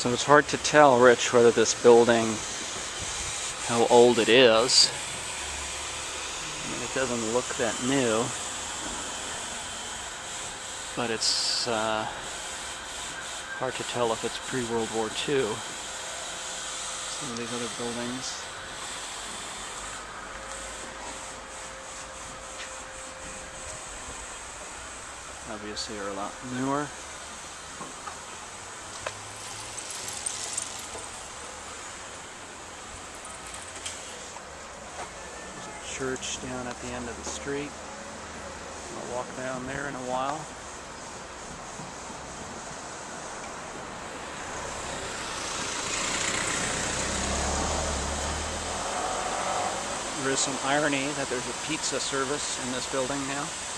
So it's hard to tell, Rich, whether this building, how old it is. I mean, it doesn't look that new, but it's hard to tell if it's pre-World War II. Some of these other buildings. Obviously are a lot newer. There's a church down at the end of the street. I'll walk down there in a while. There is some irony that there's a pizza service in this building now.